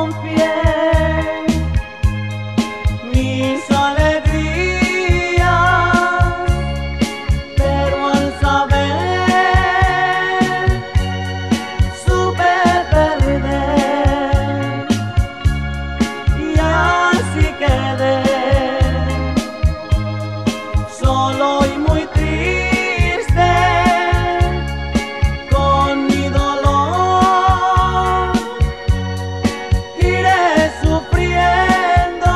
confié mis alegrías, pero al saber supe perder y así quedé solo y muy triste con mi dolor. Iré sufriendo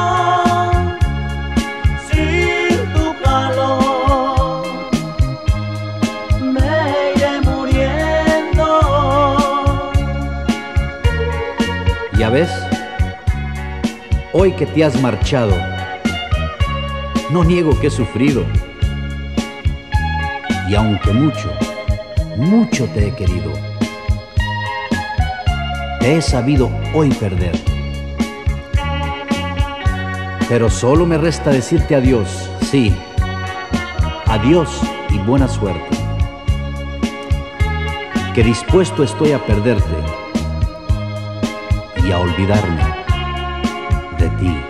sin tu calor, me iré muriendo. Ya ves, hoy que te has marchado, no niego que he sufrido. Y aunque mucho, mucho te he querido, te he sabido hoy perder. Pero solo me resta decirte adiós, sí, adiós y buena suerte, que dispuesto estoy a perderte y a olvidarme de ti.